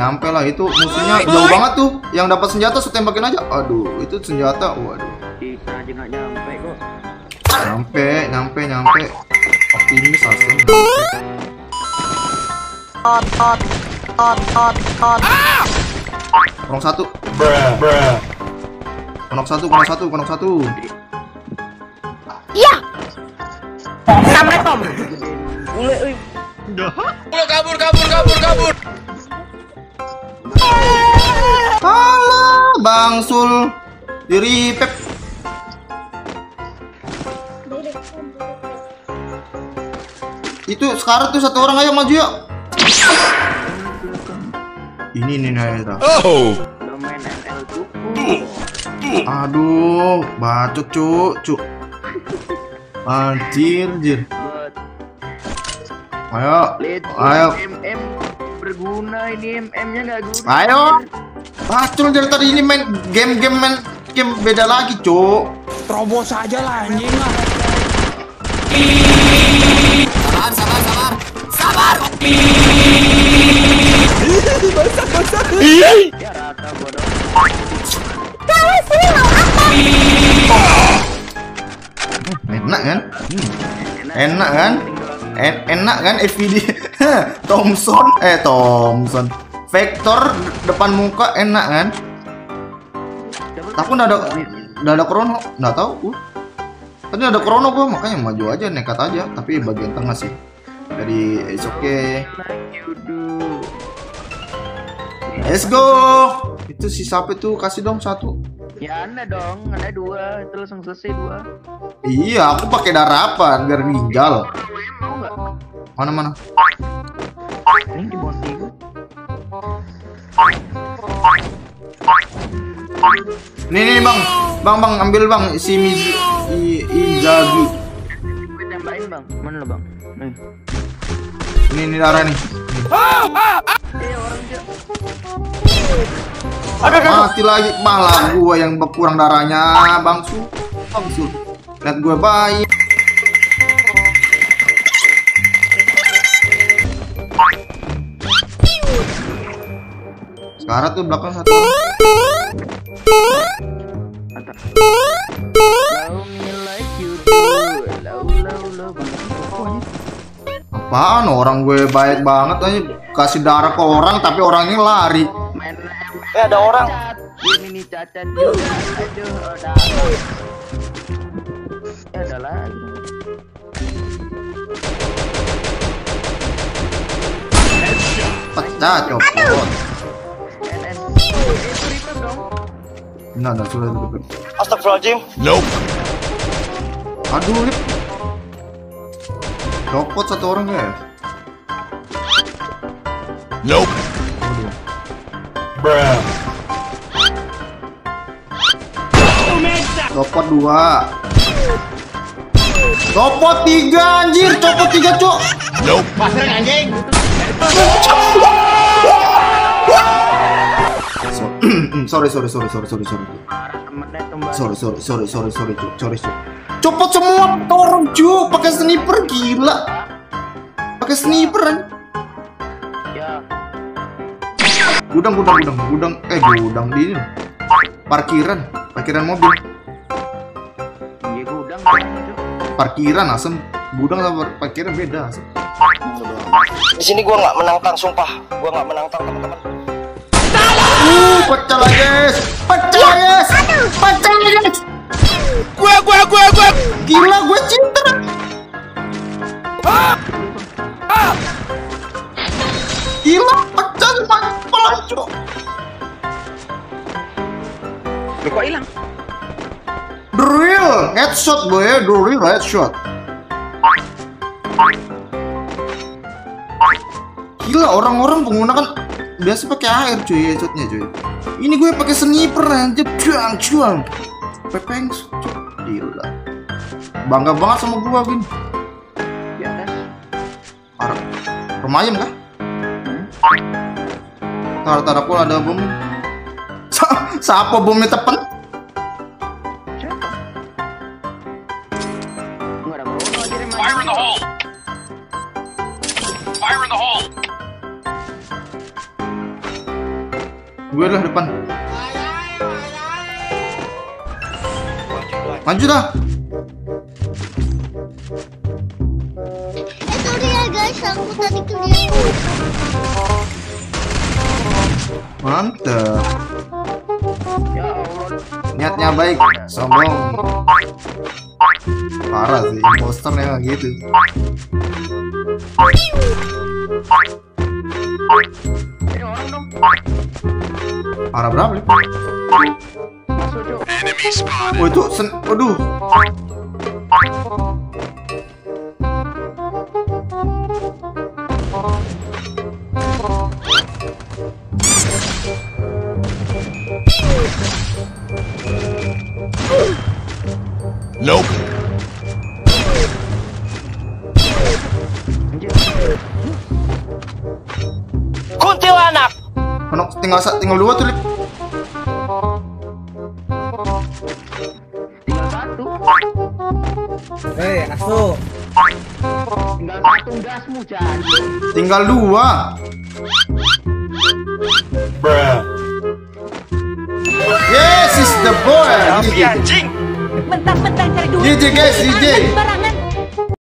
nyampe lah itu musuhnya jauh banget tuh. Yang dapat senjata saya tembakin aja. Aduh, itu senjata. Waduh. Aja nggak nyampe kok. Nyampe. Optimis asli. Konok satu. Konok satu. Iya. Assalamualaikum. Kabur. Alah, Bang Sul. Diri Pep. Itu sekarang tuh satu orang ayo maju yuk. Ini nih Naira. Oh. Main ML cukup. Aduh, bacot cuk. Anjir. Ayo. MM berguna ini MM-nya nggak guna. Ayo. Bacol dari tadi ini main game beda lagi, cuk. Terobos aja lah anjing lah. Sabar. Ya rata bodoh. Enak kan? Enak kan FPD Thompson Vector depan muka enak kan? Tapi udah ada krono, nggak tahu. Tadi ada krono gua makanya maju aja nekat aja, tapi bagian tengah sih. Jadi it's okay. Let's go. Itu si siapa tuh kasih dong satu. Ya Anda dong, Anda 2, itu langsung selesai 2. Iya, aku pakai darah apa? Biar ginjal. Mau nggak? Mana? Ini di bondi gua. Nih bang ambil bang si Inzaghi. Gue tembakin bang, mana lo bang? Nih darah nih. Orang dia. Mati lagi malah gua yang kurang darahnya bang Su. Lihat gue baik. Sekarang tuh belakang satu. Apaan orang gue baik banget aja kasih darah ke orang tapi orangnya lari. Ada orang. Ini cacat juga. Aduh, udah. Ada lagi. Pecah copot. Nah, sudah itu. Astagfirullahaladzim. Nope. Aduh, Lip. Copot satu orang ya. Nope. Copot 2. Copot 3 anjir, copot 3 cok. Nope. Sorry. Sorry cok. Copot semua orang cok, pakai sniper gila. Pakai sniper kan. Ya. Gudang di ini. Parkiran mobil. Iya gudang. Parkiran asem, gudang sama parkiran beda asem. Di sini gua nggak menantang, sumpah. Gua nggak menantang teman-teman. Pecah lah guys. Gua. Gila gue cinta. Gila pecah pelacur. Lu kok hilang? Drill headshot boy, drill headshot. Gila orang-orang menggunakan biasa pakai air cuy headshotnya cuy. Ini gue pakai sniper anjir, cuang. Pepeng, gila. Bangga banget sama gua Vin. Ya kan? Lumayan kah? Tar aku ada bom. Siapa bomnya tepen? Siapa? Enggak ada bro. Fire in the hole. Gue lah depan. Maju dah. Itu dia guys, aku tadi kelihatan. Mantap. Ya Allah. Niatnya baik, sombong. Parah sih, imposternya gitu. Ini orang dong. Parah berapa nih? Masuk cuk. Oh itu aduh. Nope. Anjir. Kuntilanak. Tinggal dua tuh, Lip. Tinggal satu. Hei, asu. Tinggal satu gasmu jadi. Tinggal dua. Yes, is the boy. Tapi anjing. Mentang-mentang cari duit. GG guys, GG. Sembarangan.